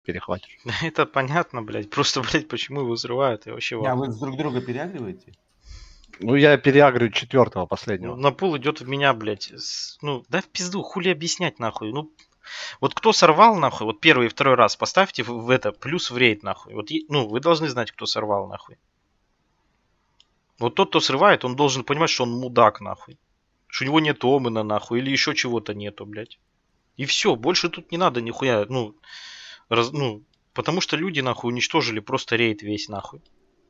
перехватишь. Это понятно, блядь. Просто, блядь, почему его взрывают? И вообще А вы друг друга переагриваете? Ну, я переагрю 4-го последнего. на пул идет в меня, блядь. Ну, да в пизду, хули объяснять, нахуй. Ну, вот кто сорвал, нахуй, вот первый и второй раз поставьте в это плюс в рейд, нахуй. Вот, ну, вы должны знать, кто сорвал, нахуй. Вот тот, кто срывает, он должен понимать, что он мудак, нахуй. Что у него нет омена, нахуй, или еще чего-то нету, блядь. И все, больше тут не надо нихуя, ну, потому что люди, нахуй, уничтожили просто рейд весь, нахуй.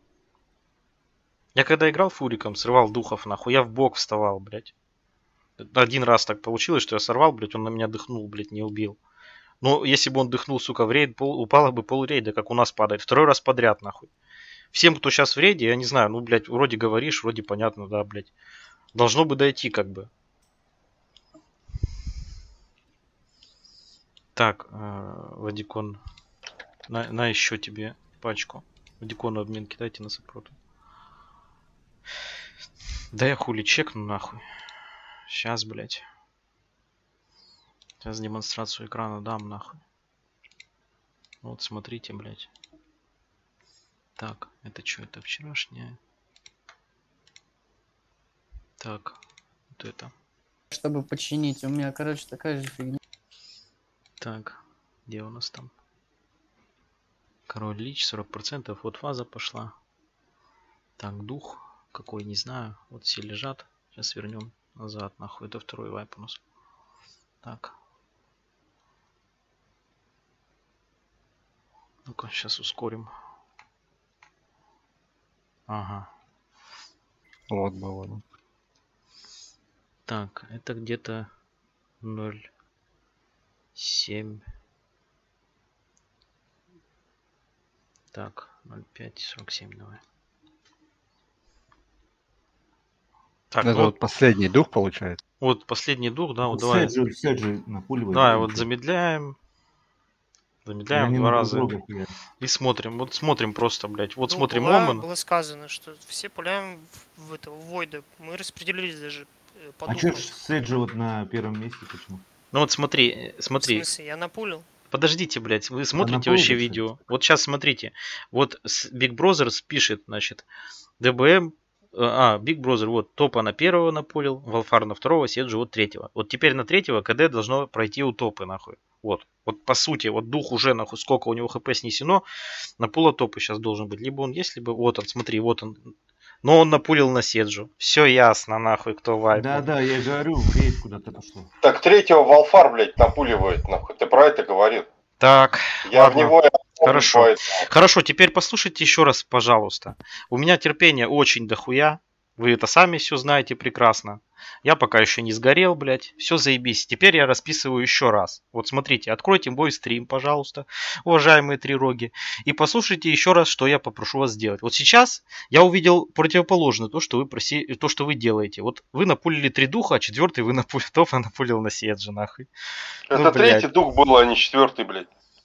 Я когда играл фуриком, срывал духов, нахуй, я в бок вставал, блядь. Один раз так получилось, что я сорвал, блядь, он на меня дыхнул, блядь, не убил. Но если бы он дыхнул, сука, в рейд, упало бы пол рейда, как у нас падает. Второй раз подряд, нахуй. Всем, кто сейчас в рейде, я не знаю, ну, блядь, вроде говоришь, вроде понятно, да, блядь. Должно бы дойти, как бы. Так, Вадикон, на еще тебе пачку. Вадикону обмен кидайте на сопроту. Да я хули чекну, нахуй. Сейчас, блядь. Сейчас демонстрацию экрана дам, нахуй. Вот, смотрите, блядь. Так, это что, это вчерашнее? Так, вот это. Чтобы починить, у меня, короче, такая же фигня. Так, где у нас там? Король Лич, 40%, вот фаза пошла. Так, дух, какой, не знаю. Вот все лежат. Сейчас вернем назад, нахуй. Это второй вайп у нас. Так. Ну-ка, сейчас ускорим. Ага. Вот было. Да. Так, это где-то 0,7. Так, 0,5, 47 давай. Так, это ну, вот последний дух получается. Вот последний дух, да, вот давай. Седжи напуливает. Давай, вот замедляем. Замедляем 2 раза. И смотрим. Вот смотрим просто, блядь. Вот ну, смотрим Оман. Было сказано, что все пуляем в этого Войда. Мы распределились даже по духу. А чё ж Седжи вот на первом месте почему? Ну вот смотри. В смысле, я напулил? Подождите, блядь, вы смотрите вообще видео? Вот сейчас смотрите. Вот Big Brothers пишет, значит, ДБМ. Big Brother, вот, Топа на первого напулил, Валфар на второго, Седжи вот третьего. Вот теперь на третьего КД должно пройти у Топы, нахуй. Вот по сути, вот дух уже, нахуй, сколько у него хп снесено, на пула Топы сейчас должен быть. Либо он есть, либо, вот он, смотри, вот он. Но он напулил на Седжу. Все ясно, нахуй, кто вайп. Да, я говорю, рейд куда-то пошло. Так третьего Валфар, блядь, напуливает, нахуй. Ты про это говорил? Так, я ладно. В него... Хорошо. Хорошо, теперь послушайте еще раз, пожалуйста. У меня терпение очень дохуя. Вы это сами все знаете прекрасно. Я пока еще не сгорел, блядь. Все заебись. Теперь я расписываю еще раз. Вот смотрите, откройте мой стрим, пожалуйста, уважаемые трироги. И послушайте еще раз, что я попрошу вас сделать. Вот сейчас я увидел противоположное то, что вы делаете. Вот вы напулили 3 духа, а 4-й вы напулил на Седжи, нахуй. Это ну, 3-й дух был, а не 4-й, блядь.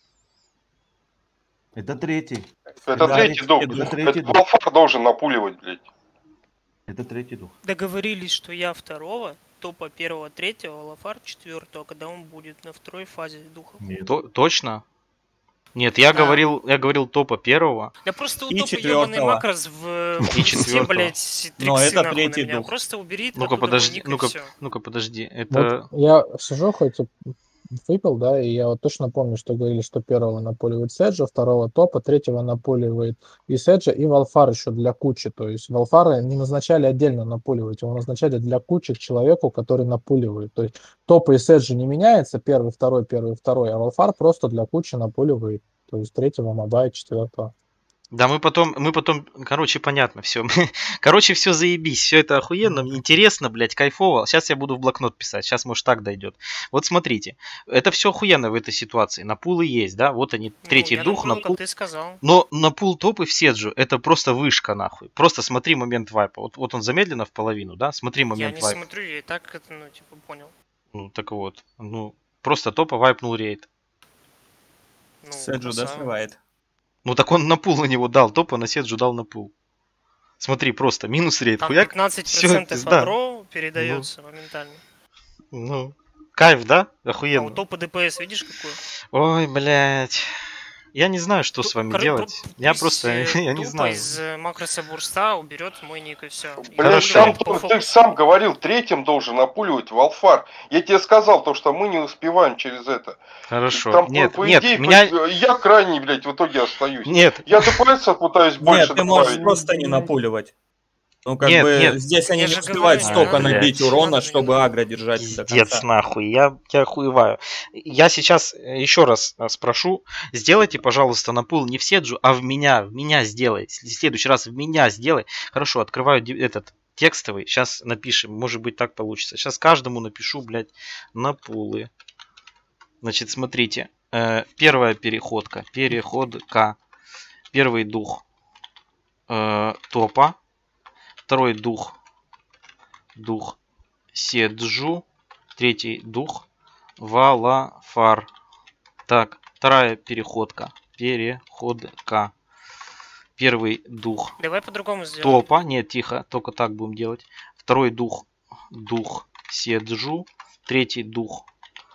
Это 3-й. Это 3-й дух. Это Валфар должен напуливать, блядь. Это 3-й дух. Договорились, что я 2-го, Топа 1-го, 3-го, Валфар 4-го, когда он будет на второй фазе духа. Точно? Нет, я говорил Топа 1-го. Да просто у Топа ебаный макрос в все, блядь, но это 3-й дух. Просто убери. Ну-ка подожди, ну-ка подожди. Это... Вот я сижу, хоть выпил, да, и я вот точно помню, что говорили, что 1-го напуливает Седжа, 2-го Топа, 3-го напуливает и Седжа, и Валфар еще для кучи. То есть Валфара не назначали отдельно напуливать, его назначали для кучи к человеку, который напуливает. То есть Топа и Седжа не меняется, 1-й, 2-й, 1-й, 2-й, а Валфар просто для кучи напуливает. То есть 3-го мобай, 4-го. Да, мы потом, короче, понятно, все. Короче, все заебись, все это охуенно, мне интересно, блядь, кайфово. Сейчас я буду в блокнот писать, сейчас, может, так дойдет. Вот смотрите, это все охуенно в этой ситуации. Напулы есть, да, вот они, 3-й дух, напул. Ты сказал. Но напул Топы в Седжу, это просто вышка, нахуй. Просто смотри момент вайпа. Вот он замедленно в половину, да, смотри момент вайпа. Я не смотрю, я и так это, ну, типа, понял. Ну, так вот, ну, просто Топа вайпнул рейд. Ну, Седжу, да, срывает. Ну так он на пул на него дал, Топа на Седжу дал на пул. Смотри, просто минус рейд. Там хуяк. 15% агро передается моментально. Ну, кайф, да? Охуенно. А у Топа ДПС видишь какой? Ой, блядь. Я не знаю, что с вами делать. Я просто, я не тупо знаю. из макроса бурста уберет мой ник и все. Блять, ты сам говорил, третьим должен напуливать Валфар. Я тебе сказал то, что мы не успеваем через это. Хорошо. Там, Нет, по нет, идее, меня... я крайний, блядь, в итоге остаюсь. Нет. Я ДПС пытаюсь больше Нет, ты можешь добавить. просто не напуливать. Ну, как Нет, бы, нет. здесь они Я не же успевают говорю, столько блядь. набить урона, чтобы агро держать до Пиздец конца. нахуй, я охуеваю. Я сейчас еще раз спрошу, сделайте, пожалуйста, на пул не в Седжу, а в меня сделай. В следующий раз в меня сделай. Хорошо, открываю этот текстовый, сейчас напишем, может быть так получится. Сейчас каждому напишу, блядь, на пулы. Значит, смотрите, первая переходка, первый дух топа, второй дух Седжу, третий дух Валафар. Так, вторая переходка. Первый дух Давай по-другому сделаем. топа. Нет, тихо, только так будем делать. Второй дух Седжу, третий дух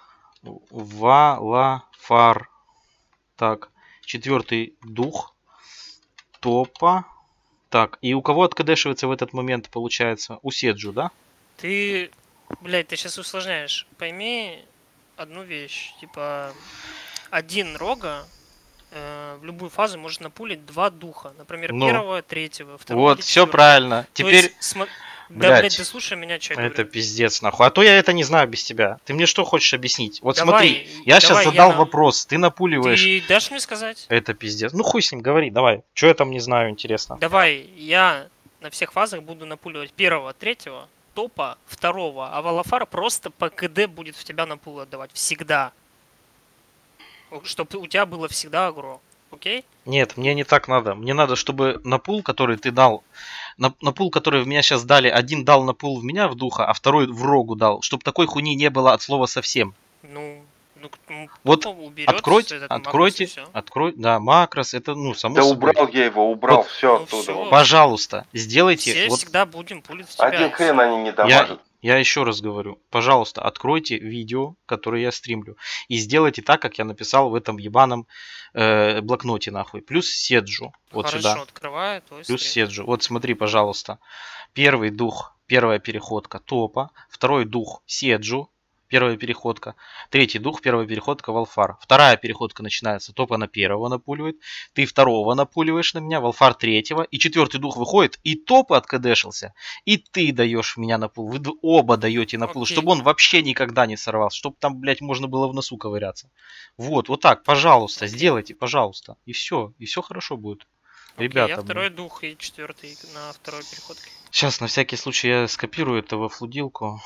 Валафар. Так, четвертый дух топа. Так, и у кого откадешивается в этот момент, получается? У Седжу, да? Ты, блядь, ты сейчас усложняешь. Пойми одну вещь. Типа, один рога в любую фазу может напулить два духа. Например, Ну. первого, третьего, второго. Вот, или все четвёртого. правильно. То Теперь... есть, да, блядь, блядь, да слушай меня, что я это говорю. пиздец, нахуй. А то я это не знаю без тебя. Ты мне что хочешь объяснить? Вот Давай, смотри, я сейчас давай, задал я на- вопрос, ты напуливаешь. Ты дашь мне сказать? Это пиздец. Ну хуй с ним, говори, давай. Что я там не знаю, интересно. Давай, я на всех фазах буду напуливать первого, третьего, топа, второго, а Валафар просто по КД будет в тебя на пул отдавать. Всегда. Чтобы у тебя было всегда агро. Окей? Нет, мне не так надо. Мне надо, чтобы на пул, который ты дал, на пул, который в меня сейчас дали, один дал на пул в меня в духа, а второй в рогу дал. Чтобы такой хуйни не было от слова совсем. Вот откройте, да, макрос, это, ну, само Да собой. убрал я его, убрал, Вот, все ну, оттуда. всё. Пожалуйста, сделайте. Все вот всегда будем пулить в тебя. Один и хрен всё. они не дамажат. Я еще раз говорю, пожалуйста, откройте видео, которое я стримлю, и сделайте так, как я написал в этом ебаном блокноте, нахуй. Плюс Седжу. Вот Хорошо, сюда. открываю твой Плюс стрим. Седжу. Вот смотри, пожалуйста. Первый дух, первая переходка топа. Второй дух Седжу. Первая переходка. Третий дух, первая переходка Валфар. Вторая переходка начинается. Топа на первого напуливает. Ты второго напуливаешь на меня. Валфар третьего. И четвертый дух выходит. И топа откадешился. И ты даешь меня на пул. Вы оба даете на пул. Окей. Чтобы он вообще никогда не сорвался. Чтобы там, блядь, можно было в носу ковыряться. Вот так, пожалуйста, сделайте, пожалуйста. И все хорошо будет. Окей, Ребята, я блин. второй дух и четвертый на второй переходке. Сейчас, на всякий случай, я скопирую это во флудилку.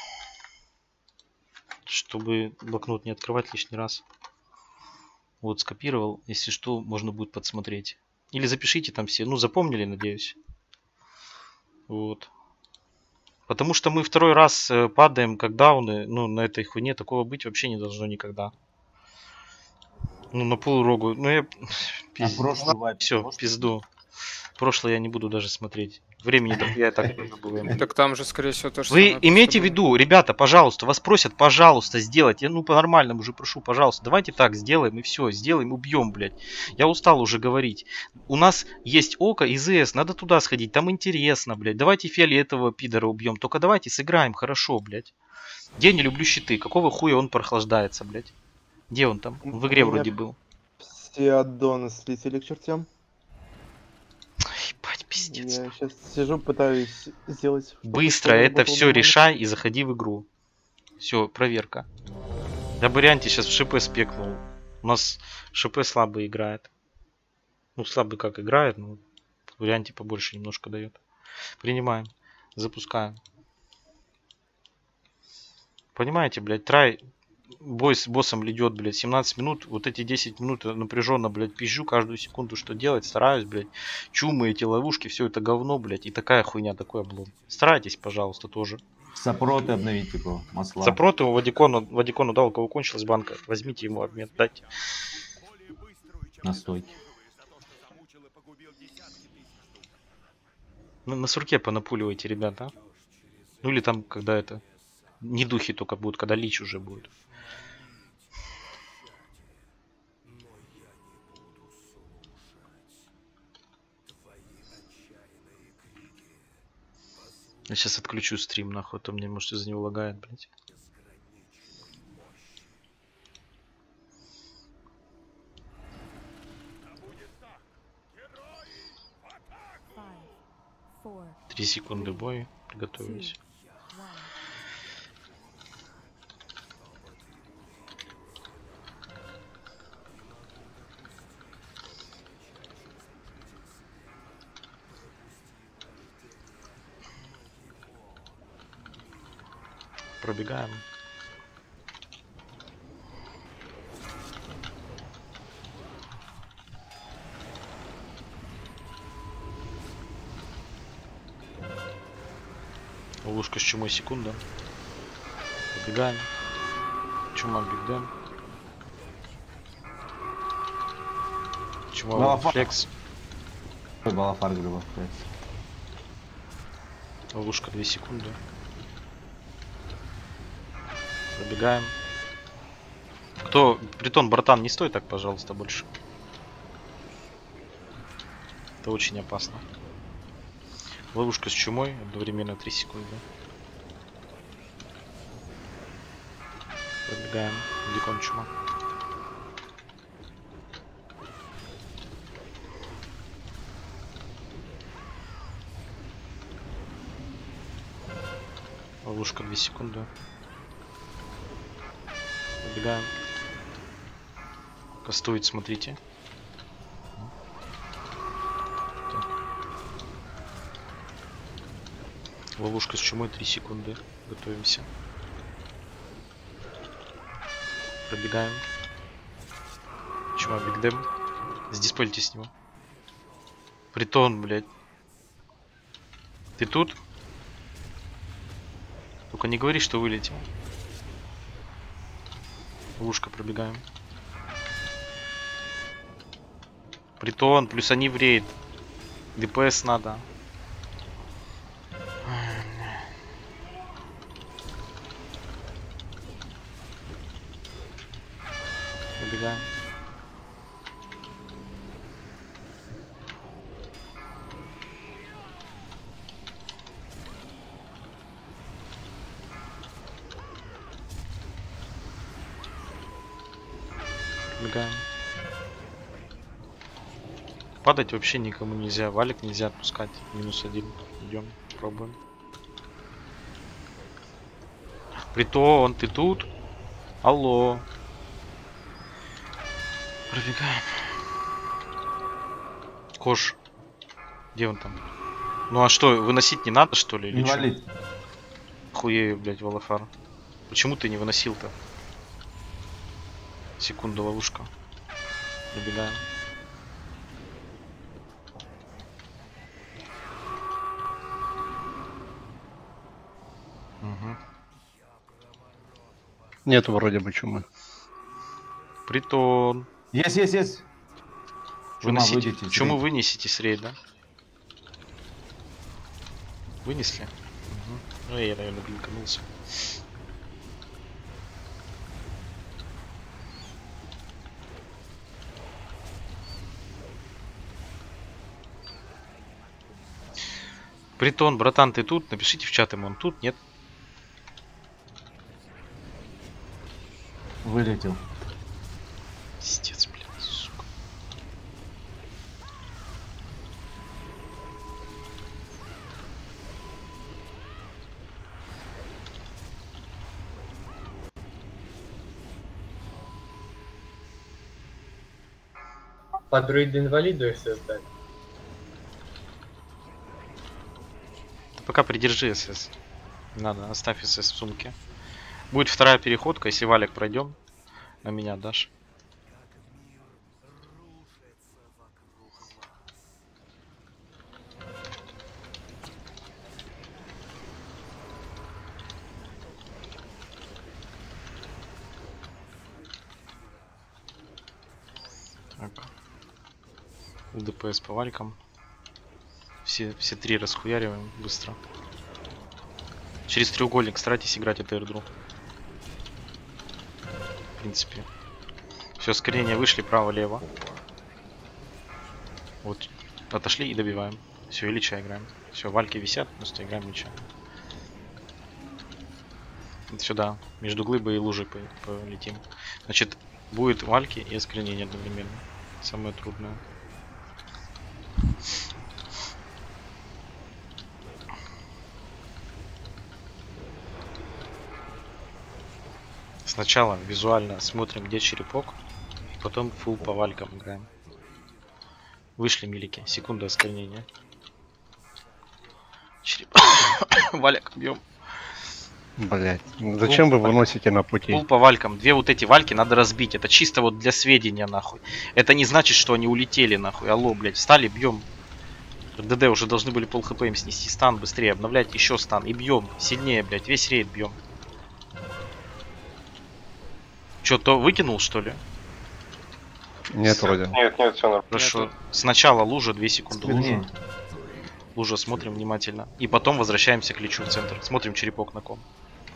Чтобы блокнот не открывать лишний раз. Вот, скопировал. Если что, можно будет подсмотреть. Или запишите там все. Ну, запомнили, надеюсь. Вот. Потому что мы второй раз падаем, как дауны. Ну, на этой хуйне такого быть вообще не должно никогда. Ну, на полурогу. Ну, я... Все, пизду. Прошлое я не буду даже смотреть. Времени я и так не забываю. Так там же, скорее всего, то, что... Вы имейте в виду, ребята, пожалуйста, вас просят, пожалуйста, сделать. Я, ну, по-нормальному уже прошу, пожалуйста. Давайте так сделаем и все, сделаем, убьем, блядь. Я устал уже говорить. У нас есть Око и ЗС, надо туда сходить, там интересно, блядь. Давайте фиолетового пидора убьем, только давайте сыграем хорошо, блядь. Я не люблю щиты, какого хуя он прохлаждается, блядь? Где он там? В игре вроде был. Все аддоны слетели к чертям. Ебать, пиздец. Я сейчас сижу, пытаюсь сделать... Быстро это все решай и заходи в игру. Все, проверка. Я бы Рианти сейчас в ШП спекнул. У нас ШП слабо играет. Ну, слабый как играет, но Рианти побольше немножко дает. Принимаем. Запускаем. Понимаете, блядь, трай... Бой с боссом ледет, блядь, 17 минут. Вот эти 10 минут напряженно, блядь, пизжу каждую секунду, что делать. Стараюсь, блядь. Чумы, эти ловушки, все это говно, блядь. И такая хуйня, такой облом. Старайтесь, пожалуйста, тоже. Сопроты обновить, типа, масла. Сопроты у Вадикону дал, у кого кончилась банка. Возьмите ему обмен, дайте. Настойки. На сурке понапуливайте, ребята. Ну или там, когда это... Не духи только будут, когда лич уже будет. Я сейчас отключу стрим, нахуй, а то мне, может, из-за него лагает, блядь. Три секунды бой. Приготовились. Пробегаем. Ловушка с чумой, секунда. Пробегаем. Чума, бигдем. Чума, Балафар. флекс. Балафар говорил. Ловушка 2 секунды. Пробегаем. Кто? Притон, братан, не стой так, пожалуйста, больше. Это очень опасно. Ловушка с чумой, одновременно 3 секунды. Пробегаем. Дикон чума. Ловушка 2 секунды. Пробегаем. Кастует, смотрите. Так. Ловушка с чумой 3 секунды. Готовимся. Пробегаем. Чума, бигдем. Сдиспольте с него. Притон, блядь. Ты тут? Только не говори, что вылетел. Ловушка, пробегаем. Притон, плюс они в рейд. ДПС надо. Пробегаем. Пробегаем. Падать вообще никому нельзя. Валик нельзя отпускать. -1. Идем, пробуем. Притон, ты тут? Алло. Пробегаем. Кош. Где он там? Ну а что, выносить не надо, что ли? Или чё? Инвалид. Хуею, блядь, Валафар. Почему ты не выносил-то? Секунду, ловушка. Пробегаем. Угу. Нету вроде бы чумы. Притон. Есть. Выносите. выйдите с Чуму рейда. вынесите с рейда. Вынесли? Угу. Ну я, наверное, блинканулся. Притон, братан, ты тут? Напишите в чат ему, он тут, нет? Вылетел. Пиздец, блядь, сука. По друиду-инвалиду их создать. Ты пока придержи СС. Не надо, оставь СС в сумке. Будет вторая переходка, если Валик пройдем, на меня дашь. Так. ДПС по валикам. Все 3 расхуяриваем быстро. Через треугольник старайтесь играть это эрдру. В принципе. Все, скорее вышли право-лево. Вот. Отошли и добиваем. Все, и лича играем. Все, вальки висят, просто играем лича. Сюда, между глыбой и лужей полетим. Значит, будет вальки и осквернение одновременно. Самое трудное. Сначала визуально смотрим, где черепок, потом фулл по валькам играем. Вышли милики, секунда осквернения. Череп. Валяк бьем. Блять, зачем вы выносите на пути? Фулл по валькам. Две вот эти вальки надо разбить. Это чисто вот для сведения, нахуй. Это не значит, что они улетели, нахуй. Алло, блять, встали, бьем. ДД уже должны были пол хп им снести. Стан быстрее, обновлять еще стан. И бьем. Сильнее, блять, весь рейд бьем. Че, то выкинул, что ли? Нет, вроде. Нет, все нормально. Хорошо. Сначала лужа, 2 секунды. Лужа. Лужа смотрим внимательно. И потом возвращаемся к личу в центр. Смотрим черепок на ком.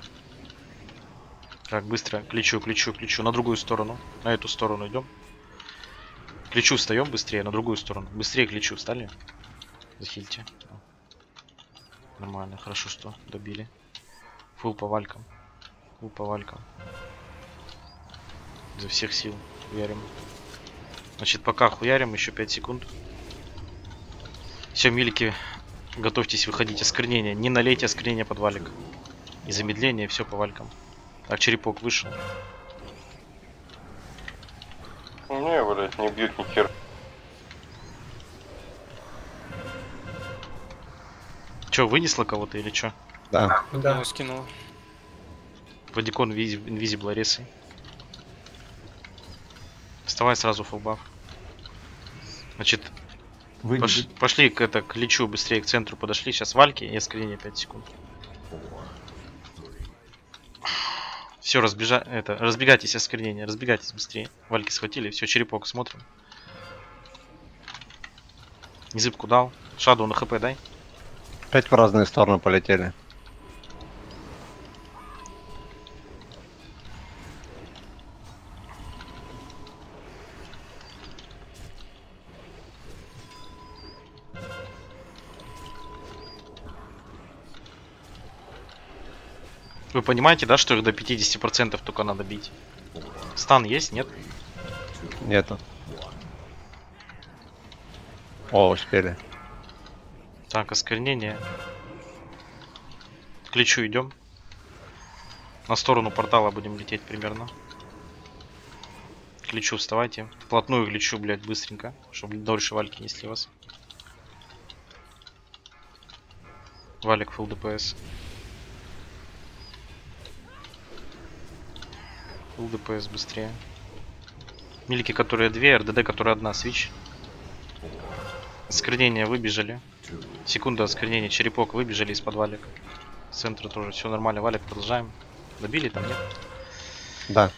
Так, быстро. К личу. На другую сторону. На эту сторону идем. К личу встаем быстрее, на другую сторону. Быстрее к личу встали. Захильте. Нормально, хорошо, что добили. Фулл по валькам. Изо всех сил хуярим. Значит, пока хуярим, еще 5 секунд. Все, милики, готовьтесь выходить. Осквернение. Не налейте осквернение под валик. И замедление, все по валькам. Так, черепок вышел. Не, блядь, не бьют ни хер. Че, вынесло кого-то или что? Да. Да. Скинул. Владикон инвизибл ресы. Вставай сразу фулбаф. Значит, пошли к личу быстрее, к центру подошли. Сейчас вальки и осквернение 5 секунд. Все, разбегайтесь осквернение, разбегайтесь быстрее. Вальки схватили, все, черепок смотрим. Незыбку дал. Шаду на хп дай. 5 в разные стороны полетели. Вы понимаете, да, что их до 50% только надо бить? Стан есть, нет? Нету. О, успели. Так, осквернение. К личу идем. На сторону портала будем лететь примерно. К личу вставайте. Вплотную к личу, блядь, быстренько. Чтобы дольше вальки несли вас. Валик фулл ДПС. Фулл ДПС быстрее. Милики, которые 2, РДД, которая 1. Свич. Осквернение выбежали. Секунда осквернения. Черепок выбежали из-под валик. С центра тоже все нормально. Валик продолжаем. Добили там, нет? Да.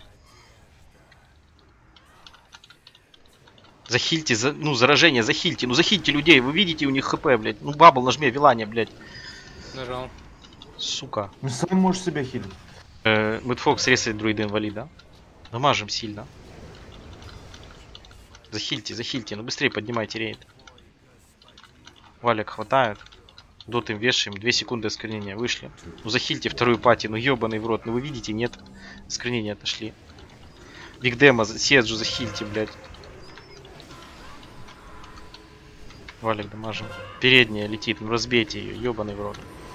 Захильте, заражение, захильте. Ну захильте людей, вы видите у них хп, блядь. Ну бабл нажми, вилание, блядь. Нажал. Сука. Ну сам можешь себя хилить. Мэтфокс ресает друида инвалида. Намажем сильно. Захильте, ну быстрее поднимайте рейд. Валик хватает. Дот им вешаем. 2 секунды осквернения. Вышли. Ну захильте вторую пати. Ну ебаный в рот. Ну вы видите, нет. Осквернения отошли. Бигдема, Седжу захильте, блядь. Валик дамажим. Передняя летит. Ну разбейте ее. Ебаный в рот.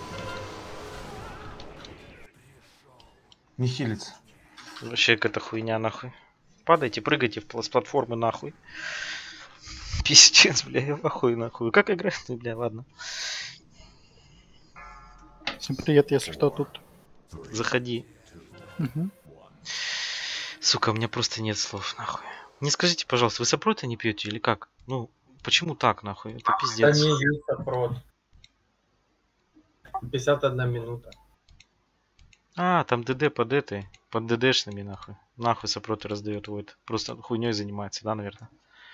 Не хилится. Вообще какая-то хуйня нахуй. Падайте, прыгайте с платформы нахуй. Пиздец, бля, я нахуй. Как играть, бля, ладно. Всем привет, если что, тут. Заходи. Угу. Сука, у меня просто нет слов, нахуй. Не скажите, пожалуйста, вы сопрота не пьете или как? Ну, почему так, нахуй? Это пиздец. Да не есть сопрот. 51 минута. А, там ДД под этой, под ДДшными, нахуй. Нахуй сопроты раздает Войд. Просто хуйней занимается, да, наверное?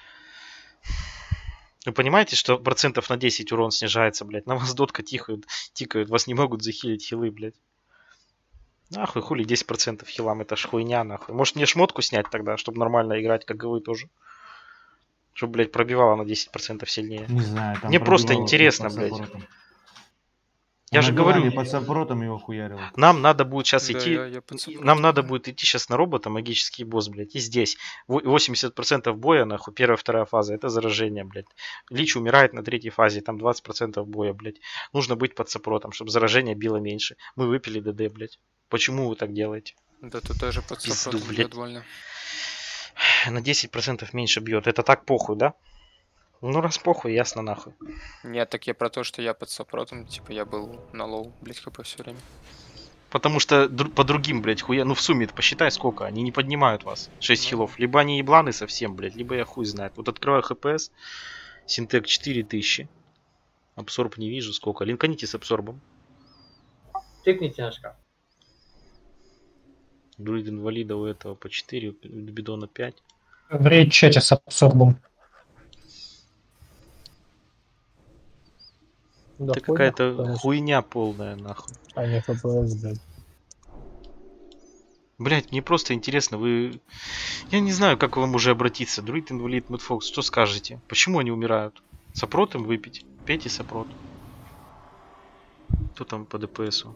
Вы понимаете, что процентов на 10 урон снижается, блядь? На вас дотка тикают, вас не могут захилить хилы, блядь. Нахуй, хули 10% хилам, это ж хуйня, нахуй. Может мне шмотку снять тогда, чтобы нормально играть, как и вы тоже? Чтобы, блядь, пробивало на 10% сильнее. Не знаю, там мне просто интересно, блядь. Я же говорю, под сопротом его хуярил. нам надо будет сейчас Да, идти, я под сопротом. нам надо будет идти сейчас на робота, магический босс, блядь, и здесь 80% боя, нахуй, первая, вторая фаза, это заражение, блядь. Лич умирает на третьей фазе, там 20% боя, блядь. Нужно быть под сопротом, чтобы заражение било меньше. Мы выпили ДД, блядь. Почему вы так делаете? Да тут тоже под Пизду, сопротом блядь. бьет больно. На 10% меньше бьет. Это так похуй, да? Ну раз похуй, ясно нахуй. Нет, так я про то, что я под сопротом, типа я был на лоу, блядь, хп все время. Потому что по другим, блядь, хуя... Ну в сумме посчитай сколько, они не поднимают вас. 6 хилов. Либо они ебланы совсем, блядь, либо я хуй знает. Вот открываю ХПС, Синтек 4000. Абсорб не вижу сколько. Линканите с абсорбом. Тыкните на шкаф. Друид инвалида у этого по 4, у бидона 5. В рейд-чате с абсорбом. Да Это хуйня, какая-то конечно. хуйня полная, нахуй. А не ФПС, блядь. Блять, мне просто интересно, вы... Я не знаю, как к вам уже обратиться. Друид, инвалид, Мэтфокс, что скажете? Почему они умирают? Сопрот им выпить? Пейте сопрот. Кто там по ДПСу?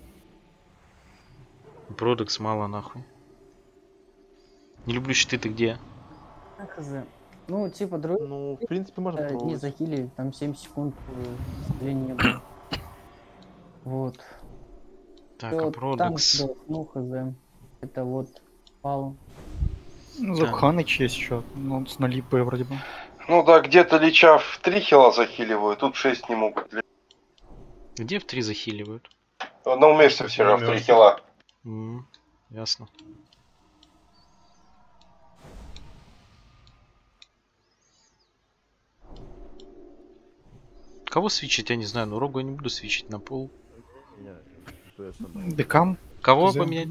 Продекс мало, нахуй. Не люблю щиты, ты где? Хз. Ну, типа, друг Ну, в принципе, можно не попробовать. захили, там 7 секунд исцеления не было. Вот. Так, Всё, а танк Продекс... сдох, ну, хз. Это вот пал. Ну, Зубханыч есть еще, ну, с 0 ИП вроде бы. Ну да, где-то лича в 3 хила захиливают, тут 6 не могут. Где в 3 захиливают? На умешься вчера в 3 хила. Ясно. Кого свечить, я не знаю, но Рогу я не буду свечить на пол. Декам. Кого КЗ. поменять?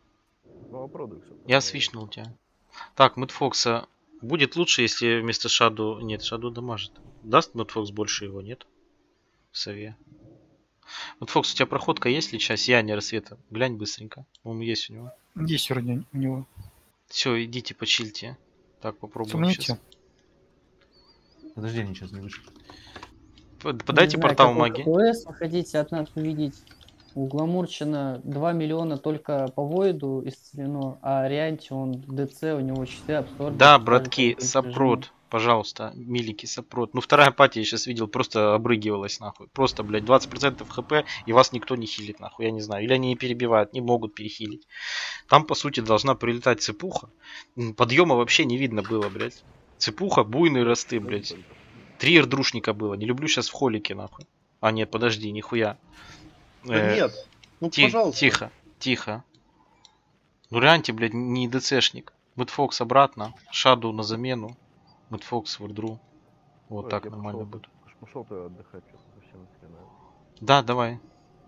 Я свичнул тебя. Так, Мэтфокса. Будет лучше, если вместо Шаду... Нет, Шаду дамажит. Даст Мэтфокс больше его, нет? В сове. Мэтфокс, у тебя проходка есть ли? Сейчас я не рассвета. Глянь быстренько. По-моему, есть у него. Есть вроде у него. Все, идите, почильте. Так, попробуем Сомните. сейчас. Подожди, они сейчас не вышли. Подайте Не знаю, портал какой магии. КС вы хотите от нас увидеть? У Гламурчина 2 миллиона только по Войду исцелено, а Рианти, он ДЦ, у него 4 абсорбы. Да, братки, сопрот, пожалуйста, милики, сопрот. Ну, вторая пати я сейчас видел, просто обрыгивалась, нахуй. Просто, блядь, 20% хп, и вас никто не хилит, нахуй, я не знаю. Или они не перебивают, не могут перехилить. Там, по сути, должна прилетать цепуха. Подъема вообще не видно было, блядь. Цепуха, буйные росты, блядь. 3 эрдрушника было. Не люблю сейчас в холике, нахуй. А, нет, подожди, нихуя. Да нет. Ну, пожалуйста. Тихо, тихо. Ну, Рианти, блядь, не ДЦшник. Мэтфокс обратно, Шаду на замену. Мэтфокс в эрдру. Вот так нормально будет. Пошел ты отдыхать, что совсем хрена. Да, давай.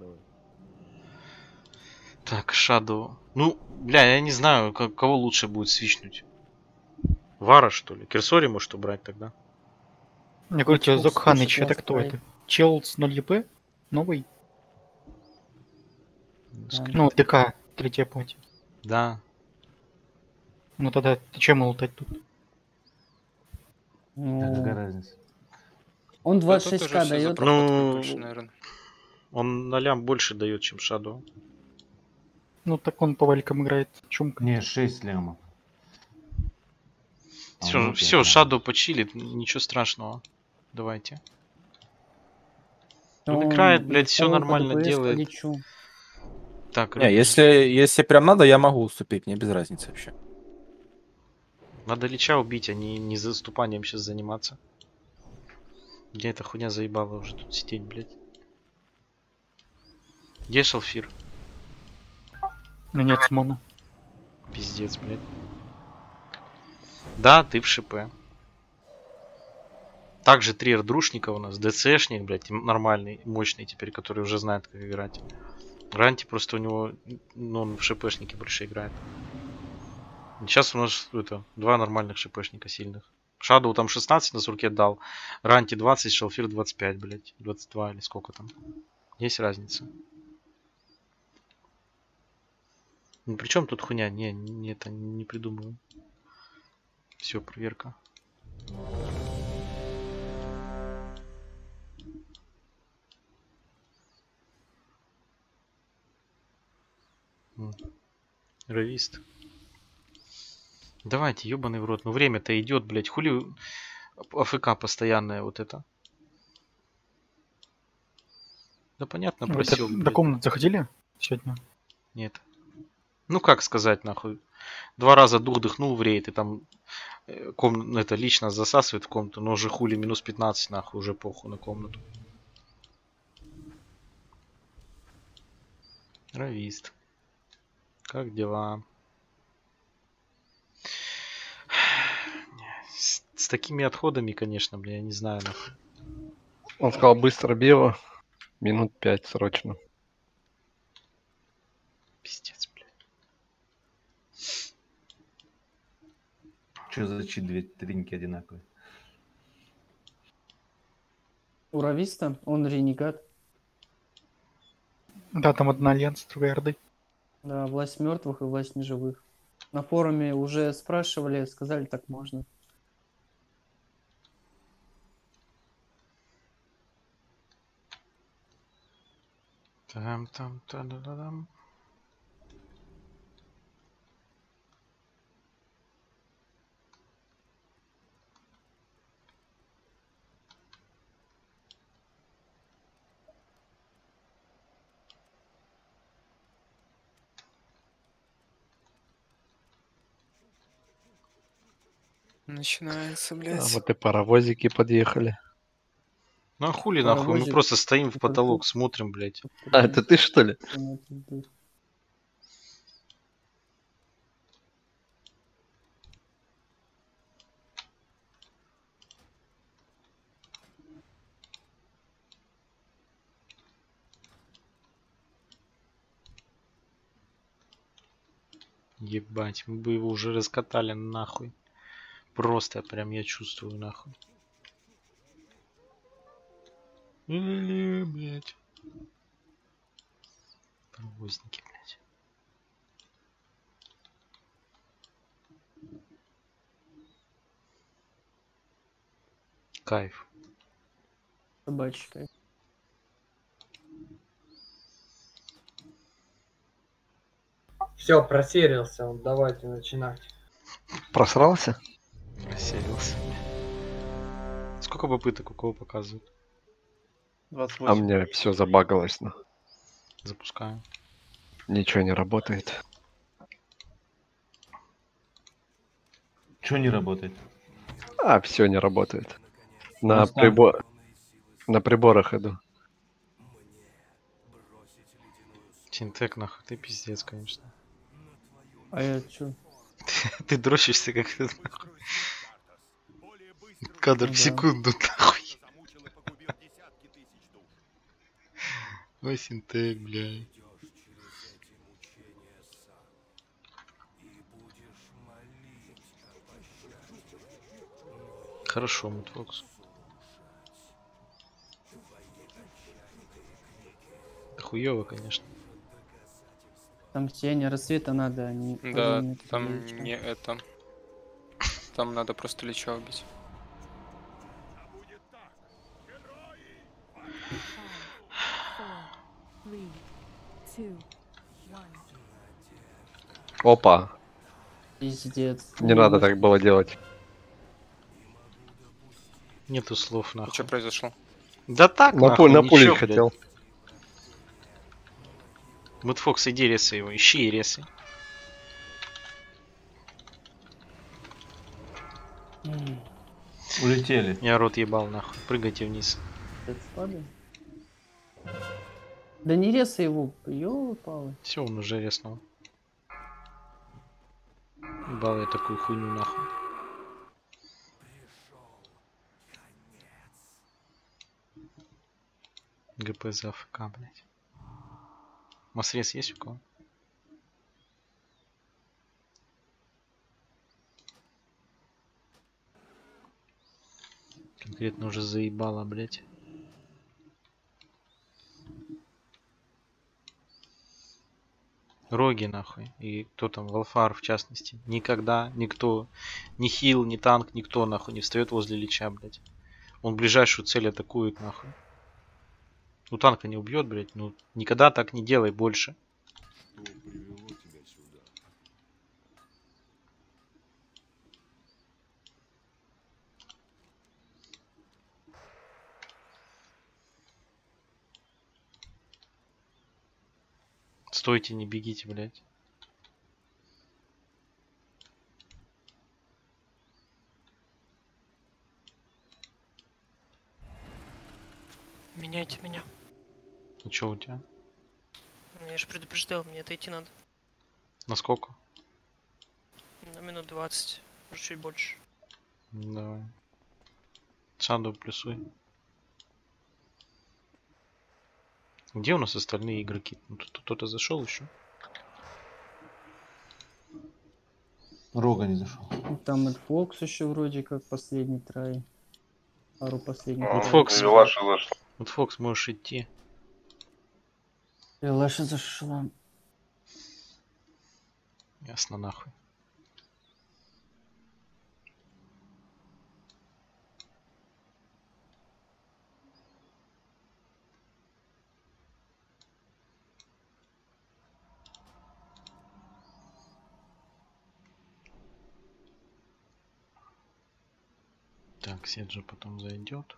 Так, Шаду. Ну, бля, я не знаю, кого лучше будет свичнуть. Вара, что ли? Керсори может убрать тогда? Мне говорите, Мэтфокс Зубханыч, слушает это вас, кто правильно. это? Чел с 0 ЕП? Новый? Да. Ну, ДК, третья пати. Да. Ну тогда ты чем лутать тут? Ну, Какая разница? он Да тут 26к уже всё за дает. проход Ну, выпущен, наверное. Он на лям больше дает, чем Шаду. Ну так он по валикам играет. Чумка. Не, 6 лямов. Все, вот все, я Шаду почилит, ничего страшного. Давайте. Он Он играет, блядь, все по нормально ДПС делает. полечу. Так, Не, если прям надо, я могу уступить, мне без разницы вообще. надо Лича убить, а не заступанием сейчас заниматься. Где эта хуйня заебала уже тут сидеть, блядь. Где Шалфир? Ну нет, смона. Пиздец, блядь. Да, ты в ШП. Также 3 эрдрушника у нас. ДЦшник, блядь, нормальный, мощный теперь, который уже знает, как играть. Ранти просто у него, ну, он в ШПшнике больше играет. Сейчас у нас это 2 нормальных ШПшника сильных. Шадоу там 16 на сурке дал. Ранти 20, Шалфир 25, блядь. 22 или сколько там. Есть разница. Ну при чем тут хуйня? Не это не придумываю. Все, проверка. Равист. Давайте, ебаный в рот. Ну время-то идет, блядь. Хули АФК постоянная вот это. Да понятно, Вы просил. до комнат заходили сегодня? Нет. Ну как сказать, нахуй. 2 раза дух дыхнул в рейд, и там это лично засасывает в комнату, но уже хули минус 15, нахуй, уже похуй на комнату. Равист. Как дела? С такими отходами, конечно, бля, я не знаю, нахуй. Он сказал быстро био. Минут 5 срочно. Пиздец, блядь. Что за чит, две тринки одинаковые? У Рависта он ренегат. Да, там одна альянс, другая орды. Да, власть мертвых и власть неживых. На форуме уже спрашивали, сказали, так можно. Там-там-та-да-да-дам. Начинается, А блядь. вот и паровозики подъехали. Ну а хули нахуй, мы Паровозик. просто стоим в потолок, смотрим, блядь. А, это ты что ли? Ебать, мы бы его уже раскатали нахуй. Просто прям я чувствую нахуй. Блять. Паровозники, блять. Кайф. Собачка. Все, просерился, давайте начинать. Просрался? Расселился. Сколько попыток у кого показывают? 28. А мне все забагалось, ну. Запускаю. Ничего не работает. Что не работает? А, все не работает. Ну, ставь. На приборах иду. Тинтек нахуй, ты пиздец, конечно. А я чё? Ты дрочишься как этот нахуй. Кадр Ну в да. секунду нахуй. Ой, синтек, блядь. Хорошо, Мутфокс. Хуёво, конечно. Там сияние рассвета надо, а не Да, падение там лича. не это. Там надо просто лича убить. Опа. Пиздец. Не надо так было делать. Нету слов нахуй. Что произошло? Да так, На нахуй, пуль ничего, хотел. блядь. Мутфокс, иди ресы его, ищи и ресы. Улетели. Я рот ебал нахуй. Прыгайте вниз. Это спады? Да не резай его, ёлы-палы. Все, он уже резнул. Ебал я такую хуйню нахуй. ГП за АФК, блядь. Масрез есть у кого? Конкретно уже заебало, блядь. Роги нахуй. И кто там, Валфар в частности. Никогда никто, ни хил, ни танк, никто нахуй не встает возле лича, блядь. Он ближайшую цель атакует нахуй. Ну танка не убьет, блядь. Ну никогда так не делай больше. Стойте, не бегите, блядь. Меняйте меня. Ну чё у тебя? Я же предупреждал, мне отойти надо. Насколько? На минут 20, может чуть больше. Давай. Санду плюсуй. Где у нас остальные игроки? Ну, тут кто-то зашел еще? Рога не зашел. Там Эдфокс еще вроде как последний трай. Пару последних. Вот трай. Фокс, Вилаша зашла. вот Фокс, можешь идти. Лаша зашла. Ясно, нахуй. Так, Седжа потом зайдет.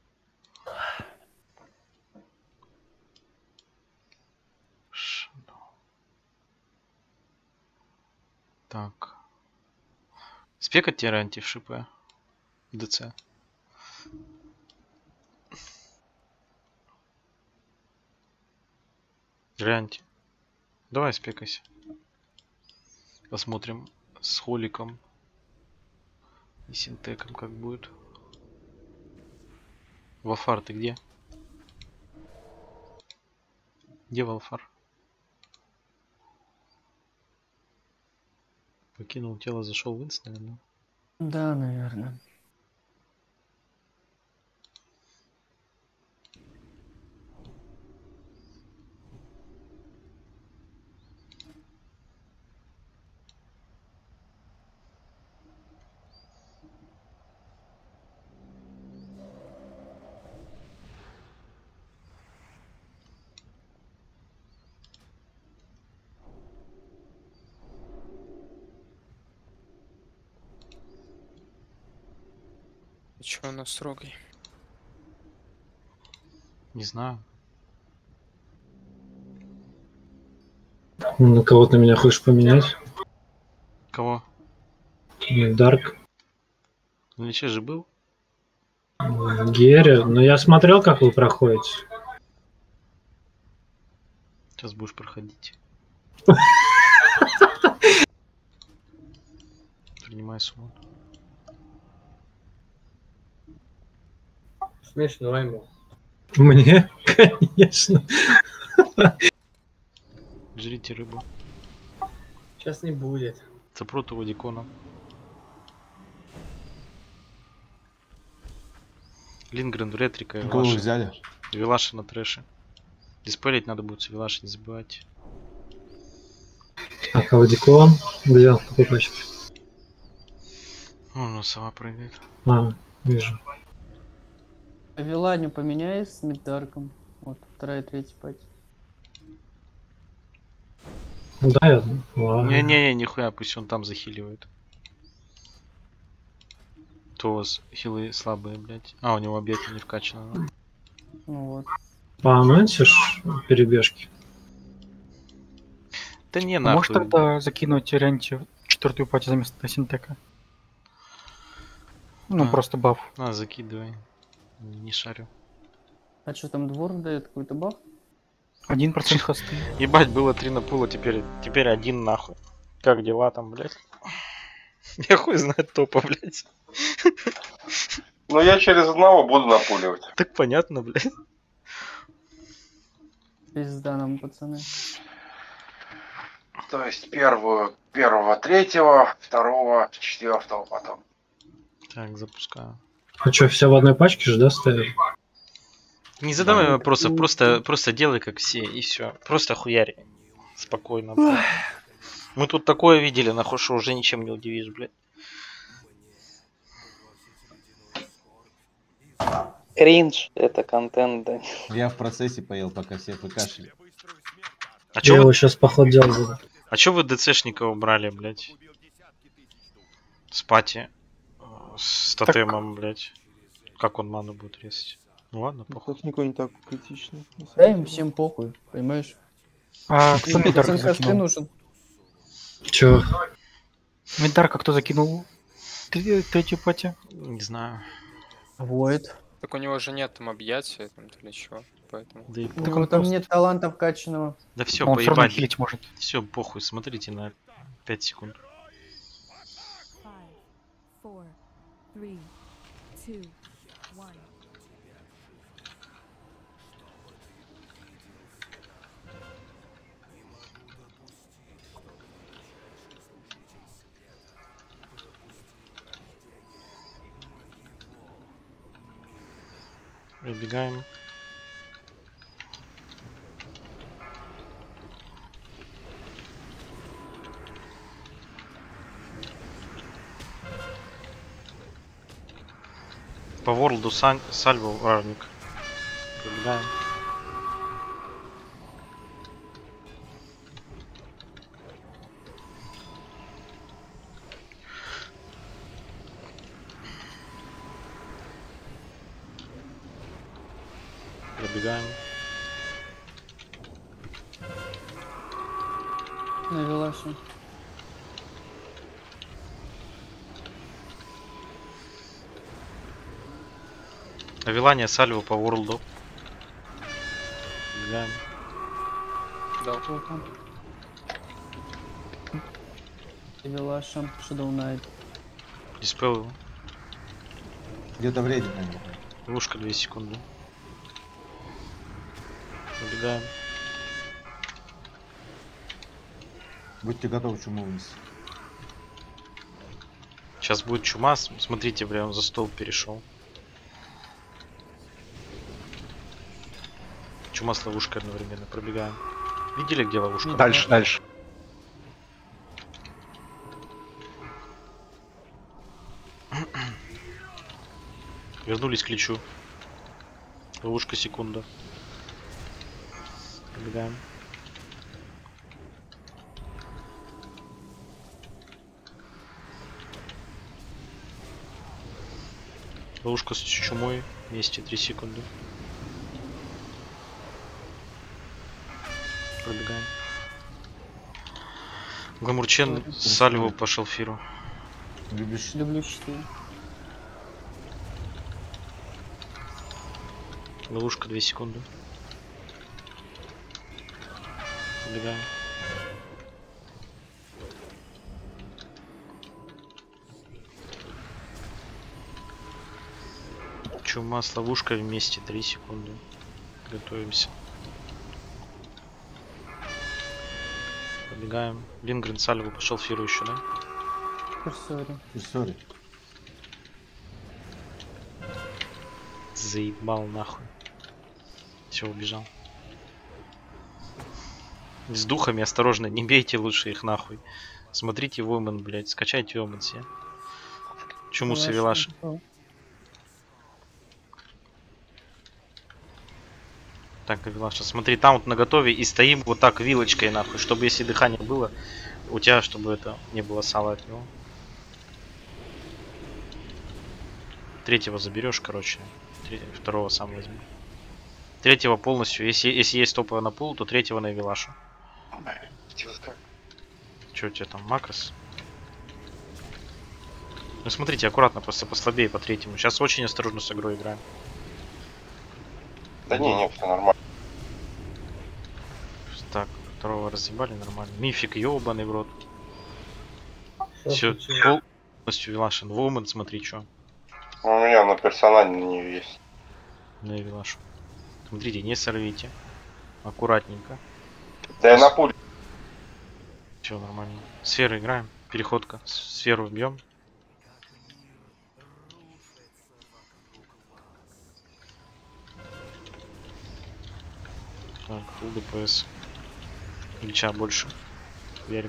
Так. Спекать тебе ранти в ШП? ДЦ. Ранти. Давай спекайся. Посмотрим с Холиком и Синтеком как будет. Вафар, ты где? Где Валфар? Покинул тело, зашел в инст, наверное. Да, наверное. Че у нас с Рогой? Не знаю. На кого ты меня хочешь поменять? Кого? Дарк. Ну Личе же был? Герри. Но я смотрел, как вы проходите. Сейчас будешь проходить. Принимай сумму. Смешно ему. Мне? Конечно. Жрите рыбу. Сейчас не будет. Цапроту водикона. Лингрен, Ретрика, Кого вы взяли? Вилаша на трэше. Диспелить надо будет с Вилаши, не забывайте. Так, аудикон. Взял, какой пачки? О, ну сова прыгает. А, вижу. Виланю поменяй с Миддарком. Вот, вторая, третья пати. Да, я... Ладно. Не-не-не, нихуя, пусть он там захиливает. То у вас хилы слабые, блядь. А, у него объятие не вкачано. Ну вот. Поанонсишь перебежки? Да не, А нахуй. можешь тогда закинуть Ренти четвертую пати вместо Синтека? Ну, просто баф. На, закидывай. Не шарю. А что там двор дает какой-то баф? 1% хосты. Ебать, было 3 на пула, теперь 1 нахуй. Как дела там, блядь? Я хуй знает топа, блядь. Ну я через одного буду напуливать. Так понятно, блядь. Пизда нам, пацаны. То есть первого, третьего, второго, четвертого потом. Так, запускаю. А что, все в одной пачке же, да, ставили? Не задавай вопросов, просто делай как все и все. Просто хуяри. Спокойно. Блядь. Мы тут такое видели, нахуй, что уже ничем не удивишь, блядь. Кринж, это контент, да. Я в процессе поел, пока все кашляли. А Я чё его вы, сейчас поход делать буду. а чё вы ДЦшника убрали, блядь? С пати. С тотемом, блядь. Как он ману будет резать? Ну ладно, похуй. Тут никого не так критично. Да им всем похуй, понимаешь? А кто мне дарку ЦНКСТ закинул? нужен. Чё? Медарка кто закинул? Третью пати? Не знаю. Void. Так у него же нет там объятия, там, то ли чего, поэтому... Да, и У него там нет таланта вкачанного. да все, Он всё равно поебать. хилить может. Все, похуй, смотрите на 5 секунд. 5, 4, 3, 2, 1. Пробегаем. По ворлду сальву вражник. Пробегаем. Пробегаем. На Вилаше. Авилания сальву по ворлду. Пробегаем. Да. Вилаша. Shadow Knight. Диспел его. Где-то в рейде, наверное. Ловушка 2 секунды. Пробегаем. Будьте готовы чуму вынести. Сейчас будет чума. Смотрите, прям за стол перешел. Чума с ловушкой одновременно. Пробегаем. Видели, где ловушка? Дальше, дальше. Вернулись к лечу. Ловушка секунда. Пробегаем. Ловушка с чумой. Вместе 3 секунды. Пробегаем. Гламурчен сальву по шалфиру. Любишь? Люблю 4. Ловушка 2 секунды. Пробегаем. Чума с ловушкой вместе 3 секунды. Готовимся. Пробегаем. Лингрен сальву по шалфиру еще, да? Курсори. Заебал нахуй. Все, убежал. С духами осторожно, не бейте лучше их нахуй. Смотрите в Омен, блядь, скачайте Омен все. Чуму Савилаш. Так, Авилаша, смотри, там вот наготове и стоим вот так вилочкой нахуй, чтобы если дыхание было, у тебя, чтобы это не было сала от него. Третьего заберешь, короче. Второго сам возьму. Третьего полностью, если есть топа на пул, то третьего на Вилашу. Че у тебя там, Макрос? Ну смотрите, аккуратно, просто послабее по третьему. Сейчас очень осторожно с игрой играем. Да не, все нормально. Так, второго разъебали нормально. Мифик ёбаный в рот. Все, полностью Вилашин. Вумен, смотри, что. У меня на персонале на нее есть. На Вилашу. Смотрите, не сорвите. Аккуратненько. Да я на пуле. Все нормально. Сферу играем. Переходка. Сферу бьем. Так, фул ДПС. Лича больше. Верим.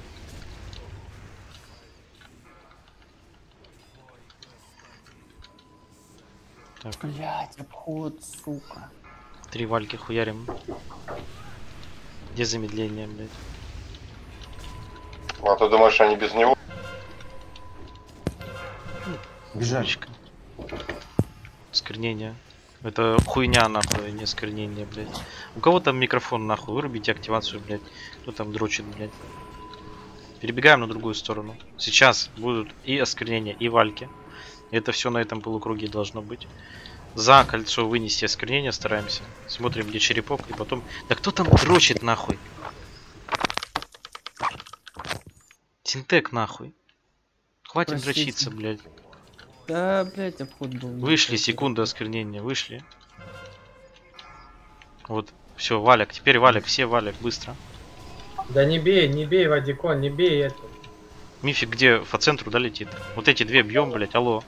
Так. Блять, обход, сука. 3 вальки хуярим. Где замедление, блядь? А ты думаешь, они без него? Бежали. Сквернение. Это хуйня, нахуй, не осквернение, блядь. У кого там микрофон, нахуй? Вырубите активацию, блядь. Кто там дрочит, блядь. Перебегаем на другую сторону. Сейчас будут и осквернения, и вальки. Это все на этом полукруге должно быть. За кольцо вынести осквернение стараемся. Смотрим, где черепок, и потом... Да кто там дрочит, нахуй? Синтек, нахуй. Хватит Простите. дрочиться, блядь. Да, блядь, обход был. Вышли, секунда осквернения, вышли. Вот, все, валик. Теперь валик, все валик, быстро. Да не бей, Вадикон, не бей эту. Мифик где по центру, да, летит? Вот эти две бьем, блядь, алло.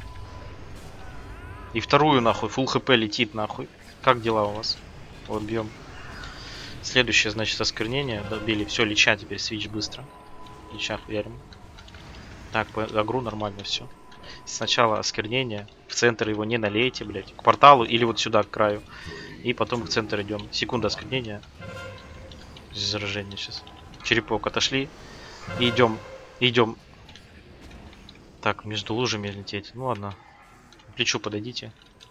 И вторую, нахуй, фулл хп летит, нахуй. Как дела у вас? Вот, бьем. Следующее, значит, осквернение. Добили, все, леча теперь, свич быстро. Леча хуярим. Так, по агру нормально все. Сначала осквернение, в центр его не налейте, блядь, к порталу или вот сюда, к краю. И потом в центр идем. Секунда осквернения. Заражение сейчас. Черепок отошли. И идем. Так, между лужами лететь. Ну ладно. К плечу подойдите.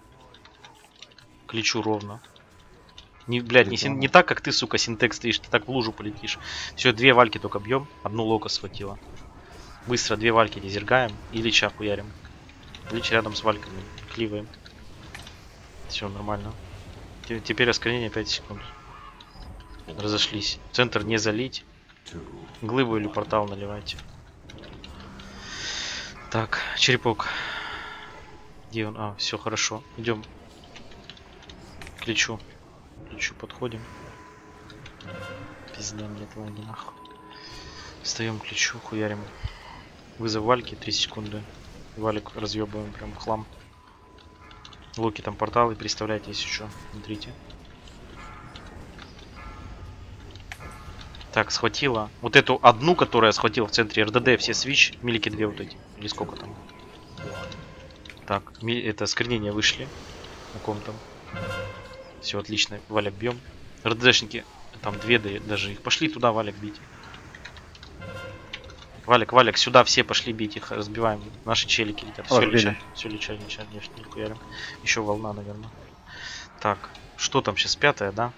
К плечу ровно. Не, блядь, не так, как ты, сука, синтек стоишь, ты так в лужу полетишь. Все, две вальки только бьем. Одну лока схватила. Быстро две вальки дезергаем и лича хуярим. Лич рядом с вальками. Кливаем. Все нормально. Теперь осквернение 5 секунд. Разошлись. Центр не залить. Глыбу или портал наливайте. Так, черепок. Где он? А, все хорошо. Идем к личу. К личу подходим. Пизда, нет, лаги нахуй. Встаем к личу, хуярим. Вызов вальки 3 секунды. Валик разъебываем прям в хлам. Локи там порталы, представляете, если что. Смотрите. Так, схватила. Вот эту одну, которая схватила в центре РДД, все свич, милики 2 вот эти. Или сколько там. Так, это осквернение вышли. На ком там. Все, отлично. Валик бьем. РДДшники, там 2 даже их. Пошли туда, Валик, бить. Валик, сюда все пошли бить их, разбиваем. Наши челики летят. Все лечать, не хуярим. Еще волна, наверное. Так, что там сейчас, 5-я, да?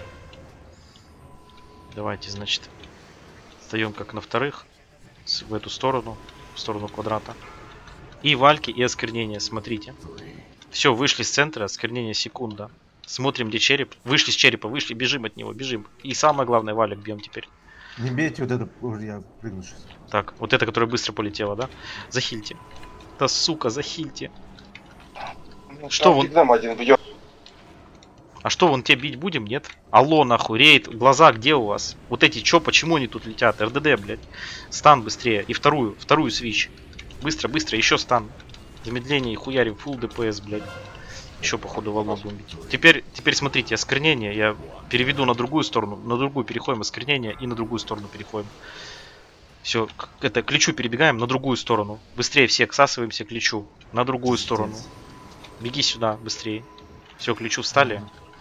Давайте, значит, встаем как на вторых. В эту сторону, в сторону квадрата. И вальки, и осквернение, смотрите. Все, вышли с центра, осквернение секунда. Смотрим, где череп. Вышли с черепа, вышли, бежим от него, бежим. И самое главное, валик бьем теперь. Не бейте вот это, я прыгну сейчас. Так, вот это, которая быстро полетела, да? Захильте. Да сука, захильте. Ну, что вон? Один бьет. А что, вон тебе бить будем, нет? Алло, нахуй, рейд, глаза где у вас? Вот эти, чё, почему они тут летят? РДД, блядь. Стан быстрее. И вторую свич. Быстро, еще стан. Замедление и хуярим, фулл ДПС, блядь. Еще, походу, волну будем бить. Теперь смотрите, осквернение. Я переведу на другую сторону. На другую переходим, осквернение. И на другую сторону переходим. Все, это, к личу перебегаем на другую сторону. Быстрее все, всасываемся к личу. На другую сторону. Беги сюда, быстрее. Все, к личу встали.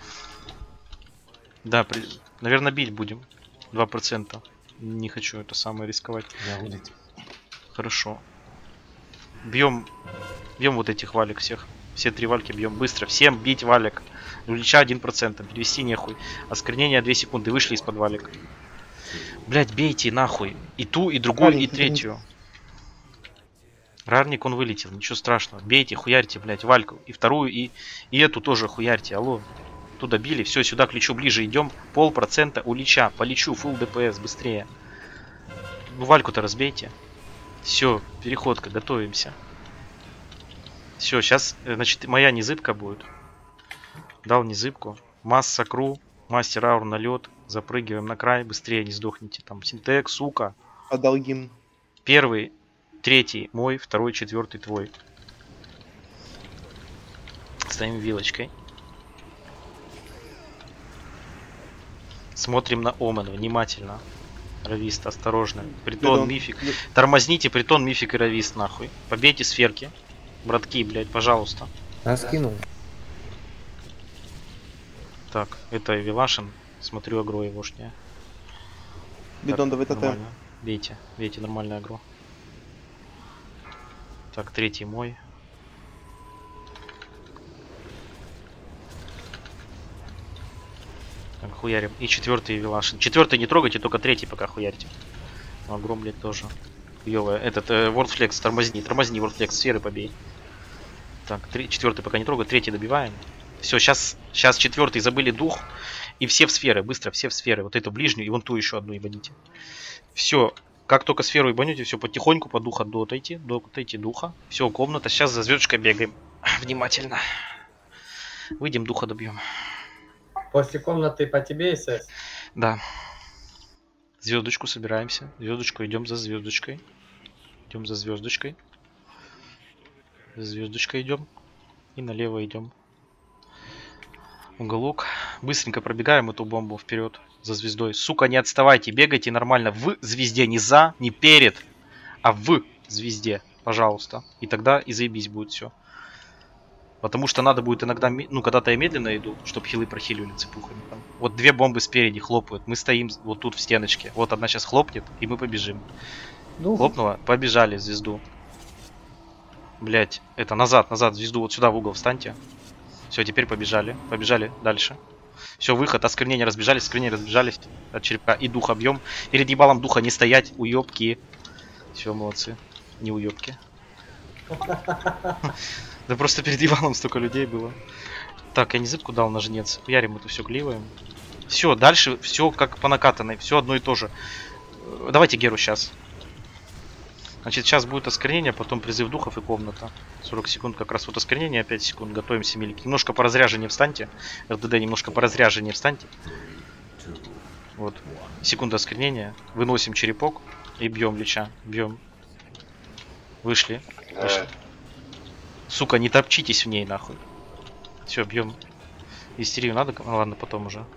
Да, наверное, бить будем. 2%. Не хочу это самое рисковать. Хорошо. Бьем вот этих валик всех. Все 3 вальки бьем быстро. Всем бить валик. Лича 1%. Перевести нехуй. Осквернение 2 секунды. Вышли из-под валик. Блять, бейте нахуй. И ту, и другую, и третью. Рарник он вылетел. Ничего страшного. Бейте, хуярьте, блять, вальку. И вторую, и эту тоже хуярьте. Алло. Туда били. Все, сюда к личу ближе идем. 0,5% у лича. По личу, фулл ДПС. Быстрее. Ну, вальку-то разбейте. Все, переходка. Готовимся. Все, сейчас, значит, моя незыбка будет. Дал незыбку. Масса кру. Мастер аур на лед. Запрыгиваем на край. Быстрее не сдохните. Там синтек, сука. Отдал гимн. 1, 3 мой, 2, 4 твой. Ставим вилочкой. Смотрим на Омен внимательно. Равист, осторожно. Притон, мифик. Тормозните притон, мифик и равист, нахуй. Побейте сферки. Братки, блядь, пожалуйста. Скинул. Так, это Вилашин. Смотрю агро егошняя. Бидон, давай ТТ. Бейте, нормальное агро. Так, 3 мой. Так, хуярим. И четвертый Вилашин. Четвертый не трогайте, только третий пока хуярите. Огром, блядь, тоже. Хуёвая. Этот, Wordflex, тормозни, Wordflex, сферы побей. Так, четвертый пока не трогай, третий добиваем. Все, сейчас четвертый, забыли дух. И все в сферы, быстро, все в сферы. Вот эту ближнюю и вон ту еще одну ебаните. Все, как только сферу ебанете, все потихоньку по духа дотайте духа. Все, комната, сейчас за звездочкой бегаем. Внимательно. Выйдем, духа добьем. После комнаты по тебе, СС? Да. Звездочку собираемся. Звездочку идем за звездочкой. Идем за звездочкой. За звездочкой идем. И налево идем. Уголок. Быстренько пробегаем эту бомбу вперед. За звездой. Сука, не отставайте. Бегайте нормально в звезде. Не за, не перед, а в звезде. Пожалуйста. И тогда и заебись будет все. Потому что надо будет иногда, ну, когда-то я медленно иду, чтобы хилы прохиливали цепухами. Там. Вот две бомбы спереди хлопают. Мы стоим вот тут в стеночке. Вот одна сейчас хлопнет, и мы побежим. Хлопнула, побежали в звезду. Блять, это назад, звезду. Вот сюда в угол встаньте. Все, теперь побежали. Побежали дальше. Все, выход, осквернение разбежались от черепка. И дух объем. Перед ебалом духа не стоять, уебки. Все, молодцы. Не уебки. Да просто перед ебалом столько людей было. Так, я не зыбку дал на жнец. Ярим это все, клеиваем. Все, дальше все как по накатанной. Все одно и то же. Давайте Геру сейчас. Значит, сейчас будет осквернение, потом призыв духов и комната. 40 секунд, как раз вот осквернение, 5 секунд. Готовимся, милики. Немножко по разряжению встаньте. РДД немножко по разряжению встаньте. Вот. Секунда осквернения. Выносим черепок и бьем лича. Бьем. Вышли. Вышли. Сука, не топчитесь в ней, нахуй. Все, бьем. Истерию надо? Ну, ладно, потом уже.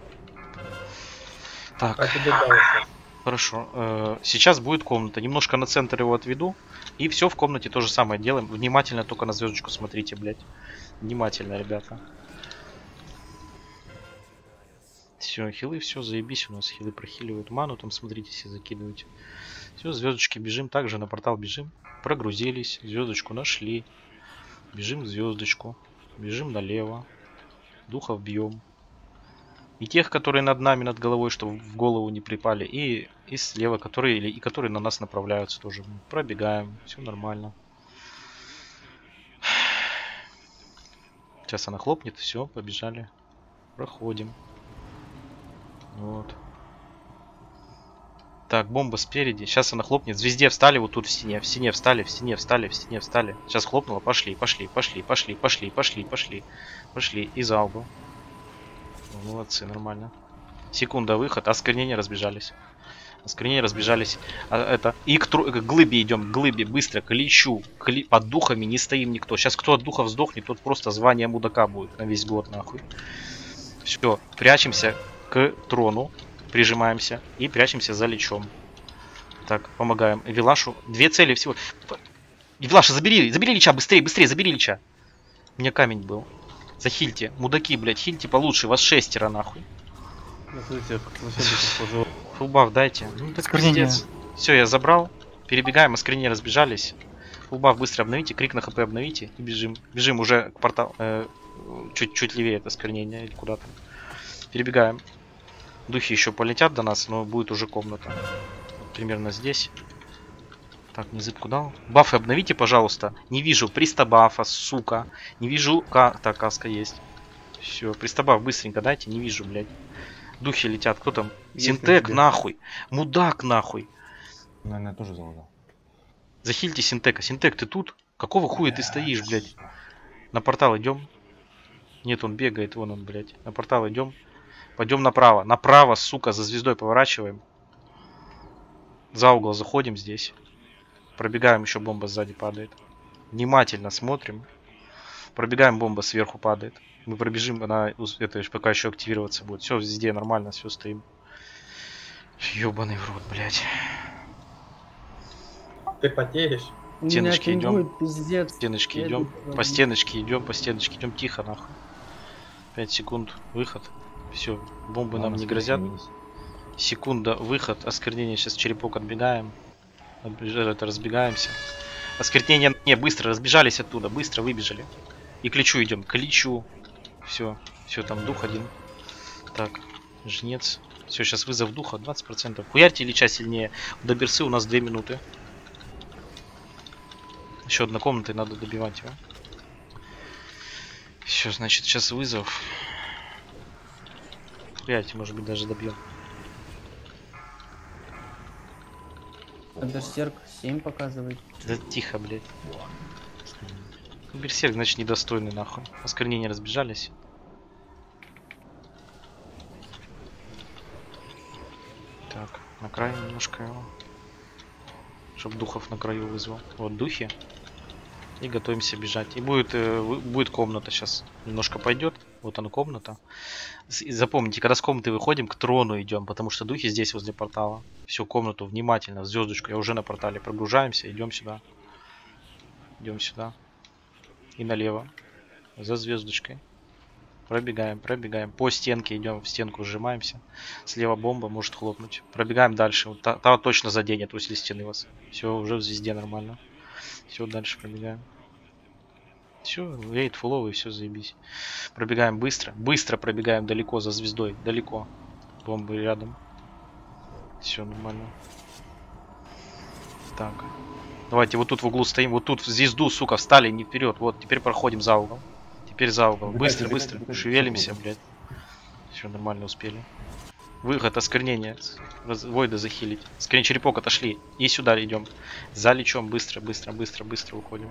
Так. Хорошо. Сейчас будет комната. Немножко на центр его отведу. И все в комнате то же самое делаем. Внимательно только на звездочку смотрите, блядь. Внимательно, ребята. Все, хилы, все, заебись. У нас хилы прохиливают ману. Там, смотрите, все закидывают. Все, звездочки бежим. Также на портал бежим. Прогрузились. Звездочку нашли. Бежим в звездочку. Бежим налево. Духов бьем. И тех, которые над нами, над головой, чтобы в голову не припали. И слева, которые на нас направляются тоже. Пробегаем. Все нормально. Сейчас она хлопнет. Все, побежали. Проходим. Вот. Так, бомба спереди. Сейчас она хлопнет. В звезде встали, вот тут в стене. В стене встали, в стене встали, в стене встали. Сейчас хлопнула. Пошли. Пошли. И за угол. Молодцы, нормально. Секунда, выход. Осквернение разбежались. И к глыбе идем. К глыбе. Быстро. К личу. Под духами не стоим никто. Сейчас кто от духов сдохнет, тот просто звание мудака будет на весь год, нахуй. Все. Прячемся к трону. Прижимаемся. И прячемся за личом. Так, помогаем. Вилашу. Две цели всего. Вилаша, забери лича. Быстрее, забери лича. У меня камень был. Захильте. Мудаки, блядь. Хильте получше. Вас 6 нахуй. Фулбаф дайте. Ну так пиздец. Все, я забрал. Перебегаем, осквернение разбежались. Фулбаф быстро обновите. Крик на хп обновите. И бежим. Бежим уже к порталу. Чуть левее это осквернение. Или куда-то. Перебегаем. Духи еще полетят до нас, но будет уже комната. Примерно здесь. Так, не зыбку дал. Бафы обновите, пожалуйста. Не вижу пристабафа, сука. Не вижу... Так, каска есть. Все, пристабаф быстренько дайте. Не вижу, блядь. Духи летят. Кто там? Синтек, нахуй. Мудак, нахуй. Наверное, тоже залагал. Захильте Синтека. Синтек, ты тут? Какого хуя ты стоишь, блядь? На портал идем. Нет, он бегает. Вон он, блядь. На портал идем. Пойдем направо. Направо, сука, за звездой поворачиваем. За угол заходим здесь. Пробегаем, еще бомба сзади падает. Внимательно смотрим. Пробегаем, бомба сверху падает. Мы пробежим, она это пока еще активироваться будет. Все, везде нормально, все стоим. Ёбаный в рот, блядь. Ты потеешь? Стеночки идем. Пиздец. Стеночки идем. По стеночке идем. Тихо, нахуй. 5 секунд. Выход. Все, бомбы нам не грозят. Секунда, выход. Осквернение, сейчас черепок отбегаем. Разбегаемся. Осквернение, не, быстро, разбежались оттуда. Быстро выбежали. И к личу идем, к личу. Все, там дух один. Так, Жнец. Все, сейчас вызов духа 20%. Хуярьте Ильича сильнее. До берсы у нас 2 минуты. Еще одна комната, и надо добивать его. Все, значит, сейчас вызов. Хуярьте, может быть, даже добьем. Берсерк 7 показывает. Да тихо, блядь. Берсерк, значит, недостойный, нахуй. Осквернения разбежались. Так, на край немножко его. Чтоб духов на краю вызвал. Вот духи. И готовимся бежать. И будет комната сейчас. Немножко пойдет. Вот она комната. И запомните, когда с комнаты выходим, к трону идем, потому что духи здесь возле портала. Всю комнату внимательно, в звездочку. Я уже на портале. Прогружаемся, идем сюда. Идем сюда. И налево. За звездочкой. Пробегаем, пробегаем. По стенке идем, в стенку сжимаемся. Слева бомба может хлопнуть. Пробегаем дальше. Вот та точно заденет возле стены вас. Все, уже в звезде нормально. Все, дальше пробегаем. Все, рейд фуловый, все, заебись. Пробегаем быстро. Быстро пробегаем далеко за звездой. Далеко. Бомбы рядом. Все нормально. Так. Давайте вот тут в углу стоим. Вот тут в звезду, сука, встали, не вперед. Вот, теперь проходим за угол. Теперь за угол. Быстро, быстро. Шевелимся, блядь. Все нормально успели. Выход, осквернение. Войда захилить. Скорее черепок отошли. И сюда идем. За лечом. Быстро, быстро, быстро, быстро уходим.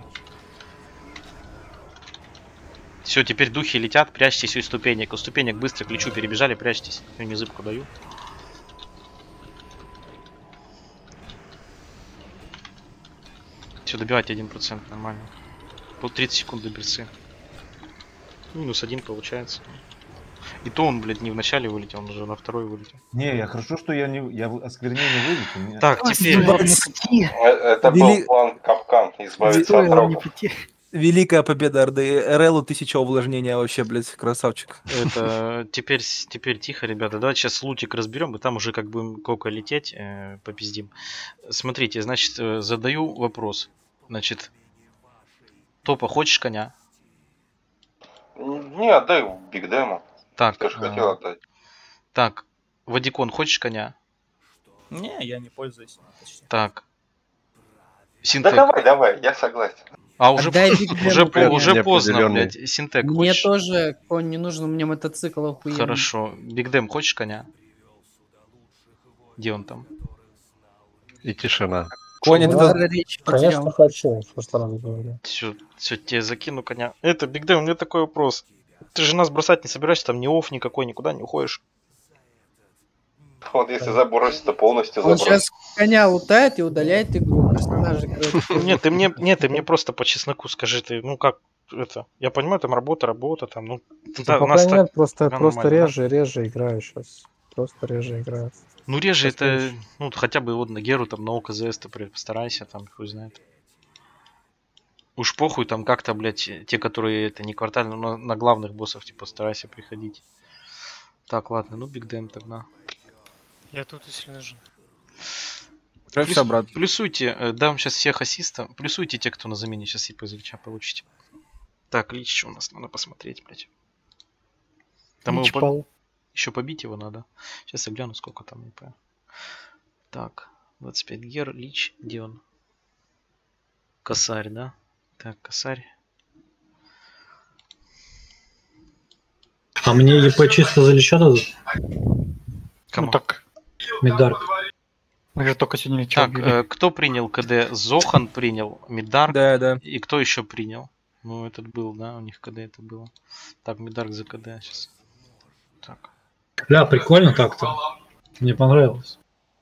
Все, теперь духи летят. Прячьтесь у ступенек. У ступенек быстро к лечу перебежали. Прячьтесь. Я не зыбку даю. Все, добивайте 1%. Нормально. По 30 секунд до берцы. Минус 1 получается. И то он, блядь, не в начале вылетел, он уже на второй вылетел. Не, я хорошо, что я осквернение вылетел. Так, теперь... Это был план капкан, избавиться от рогов. Великая победа РД. РЛу 1000 увлажнения вообще, блядь, красавчик. Это теперь тихо, ребята. Давайте сейчас лутик разберем, и там уже как будем кока лететь, попиздим. Смотрите, значит, задаю вопрос. Значит, Топа, хочешь коня? Не, отдай Биг Дэма. Так, ты же хотел отдать. Так, Вадикон, хочешь коня? Не, я не пользуюсь. Почти. Так. Синтек. Да давай, я согласен. А уже поздно, блядь. Синтек, мне хочешь? тоже конь не нужен, у меня мотоцикл охуенный. Хорошо. Биг Дэм, хочешь коня? Где он там? И тишина. Конь это... Конечно, хочу, в прошлый раз говорил. Все, тебе закину коня. Это, Биг Дэм, у меня такой вопрос. Ты же нас бросать не собираешься, там ни офф никакой, никуда не уходишь. Вот если забросить, то полностью Он забросит. сейчас коня лутает и удаляет игру. Персонажи, Нет, ты мне просто по чесноку скажи, ты, ну как это? Я понимаю, там работа, там, ну... Да, пока нет, просто реже играю сейчас. Просто реже играю. Ну реже это, ну хотя бы вот на Геру, там на ОКЗС ты постарайся, там хуй знает. Уж похуй там как-то, блядь, те, которые это не квартально, но на главных боссов типа старайся приходить. Так, ладно, ну Биг Дэм тогда. Я тут, если нужен. Плюсуйте, дам сейчас всех ассистов. Плюсуйте те, кто на замене сейчас и по Ильича получите. Так, Лич, что у нас надо посмотреть, блядь. Там его еще побить его надо. Сейчас я гляну, сколько там ИП. Так, 25 гер, Лич, где он? Косарь, да? Так, Косарь. А мне ЕП чисто за Лича дадут? Кому? Ну так, Мидарк. мы же только сегодня Лича Так, кто принял КД? Зохан принял, Мидарк. Да. И кто еще принял? Ну, этот был, да, у них КД это было. Так, Мидарк за КД сейчас. Так. Бля, прикольно так-то. Мне понравилось.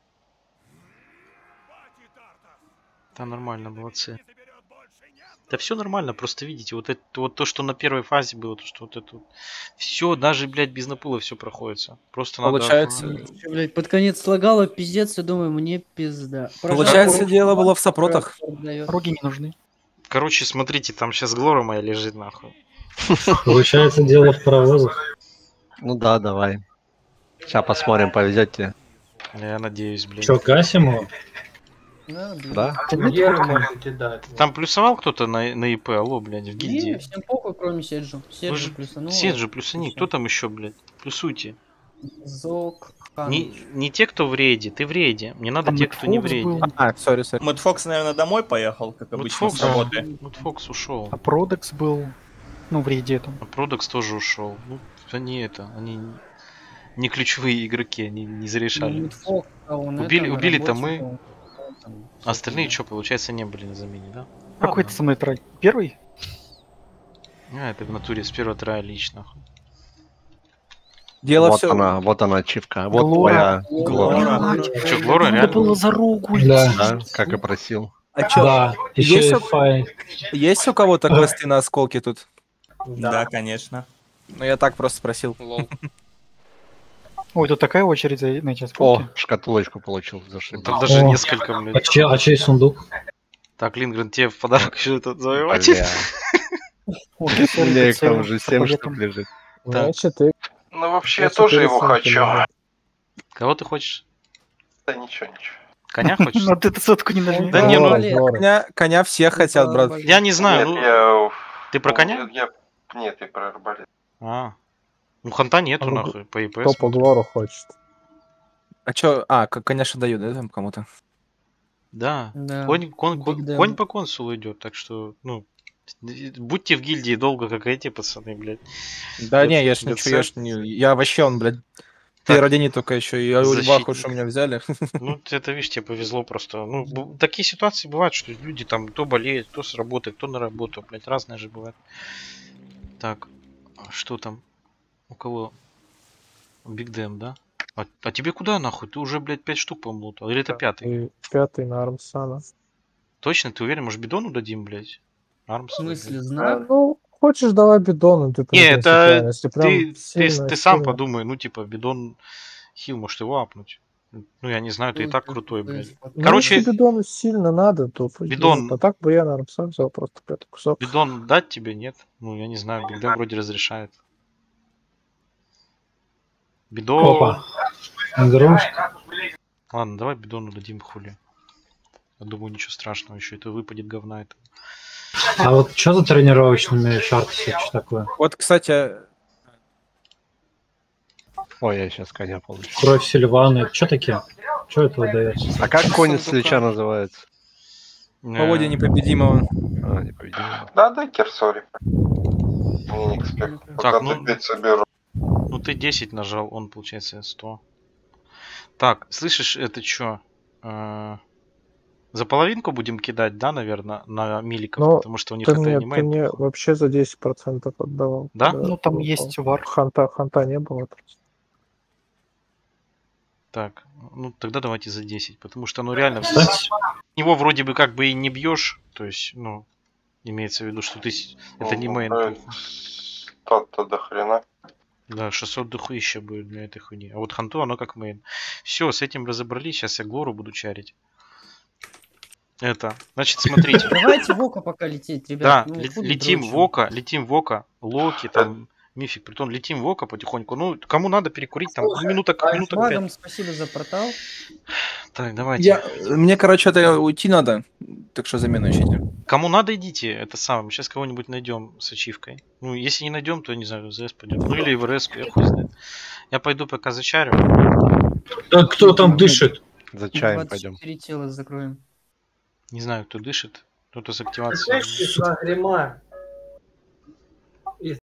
Да, нормально, молодцы. Да все нормально, просто видите, вот это вот то, что на первой фазе было, то, что вот это вот. Все, даже, блядь, без напула все проходится. Просто получается, надо. Блядь, под конец слагало пиздец, и думаю, мне пизда. Получается, дело было в сопротах. Роги не нужны. Короче, смотрите, там сейчас Глора моя лежит, нахуй. Получается, дело в паровозах. Ну да, давай. Сейчас посмотрим, повезет тебе. Я надеюсь, блин. Че, Касиму? Да? Там плюсовал кто-то на ИП, алло, блядь, в гильдии? Не, всем похуй, кроме Седжу. Седжу плюсанул. Седжу плюсани, кто там еще, блядь? Плюсуйте. Не те, кто в рейде, ты в рейде. Мне надо те, кто не в рейде. Сори. Мэтт Фокс, наверное, домой поехал, как обычно, с работы. Мэтт Фокс ушел. А Продекс был, ну, в рейде там. А Продекс тоже ушел. Ну, они не ключевые игроки, они не зарешали. Убили-то мы. А остальные что, получается, не были на замене, да? Какой ты со мной трай? Первый? А, это в натуре с первого трая лично. Дело вот все. вот она ачивка. Вот Глора. твоя Глора. Что, Глора реально? Надо было за руку идти. Да, как и просил. А чё? Да, еще Есть и у- фай. Есть у кого-то квесты на осколке тут? Да, конечно. Ну я так просто спросил. Лол. Ой, тут такая очередь на эти О, осколки. шкатулочку получил за Там даже несколько, блядь. А чей сундук? Так, Лингрен, тебе в подарок еще этот завоеватель. У меня их там уже 7 штук лежит. Значит, ты... Ну, вообще, я тоже его хочу. Кого ты хочешь? Да ничего. Коня хочешь? Ну ты сотку не нажми. Да не, ну... Коня все хотят, брат. Я не знаю, ну... Ты про коня? Нет, я про арбалет. А. Ну, ханта нету, нахуй, по ИП. Кто по Глору хочет? А чё? А, конечно дают, да, там кому-то? Да. Да. Конь Биг по консулу идет, так что, ну... Будьте в гильдии долго, как эти пацаны, блядь. Да не, я ж ничего, я вообще, он, блядь, первый день только еще, и Ульбаху, что меня взяли. Ну, это, видишь, тебе повезло просто. Ну, такие ситуации бывают, что люди там то болеют, то с работы, то на работу, блядь, разное же бывает. Так, что там? У кого? Биг Дэм, да? А тебе куда нахуй? Ты уже, блядь, 5 штук помлутал. Или это пятый? И пятый на Армсана. Точно? Ты уверен? Может, бидону дадим, блядь? Армс. В смысле, знак? Ну, хочешь, давай бидону. Ты, Не, это если прям ты сам подумай, ну, типа, бидон хил, может его апнуть. Ну, я не знаю, ты и так крутой, блядь. Ну, Короче, если бидону сильно надо, то бидон... А так бы я на Армсан взял просто пятый кусок. Бидон дать тебе, нет? Ну, я не знаю, Биг Дэм вроде разрешает. Бидон... Опа. Игрушка. Ладно, давай бидону дадим хули. Я думаю, ничего страшного, еще это выпадет говна это. А вот что за тренировочными шарты, что такое? Вот, кстати... Ой, я сейчас коня получу. Кровь Сильваны. Что такие? Что это выдается? А как конь Слича называется? Поводья непобедимого. А, непобедимого. Да, дай Керсори. Не эксперт. Так, Пока ты соберу. Ну ты 10 нажал, он получается 100. Так, слышишь, это что? За половинку будем кидать, да, наверное, на миликов, Но потому что у них ты это мне, аниме. ты мне вообще за 10% отдавал. Да? Ну там есть вар. Ханта не было. Так, ну тогда давайте за 10, потому что, ну реально, его вроде бы как бы и не бьешь, то есть, ну, имеется в виду, что ты, это не мейн. Стат-то до хрена. Да, 600 дохуища будет для этой хуйни. А вот ханту оно как мейн. Все, с этим разобрались, сейчас я Глору буду чарить. Это, значит, смотрите. Давайте в Око пока лететь, ребят. Да, летим в Око, Локи, там, Мифик, притон, летим в Око потихоньку. Ну, кому надо перекурить, там, минуток 5. Спасибо за портал. Так, давайте. Мне, короче, это уйти надо, так что замену ищите. Кому надо, идите, это самое. Сейчас кого-нибудь найдем с ачивкой. Ну, если не найдем, то, не знаю, в ЗС пойдем. Ну, или в РС, я хуй знает. Я пойду пока зачарю. Так кто там дышит? За чаем пойдем. 24 тела закроем. Не знаю, кто дышит. Кто-то с активацией. Слышишь, нагрема?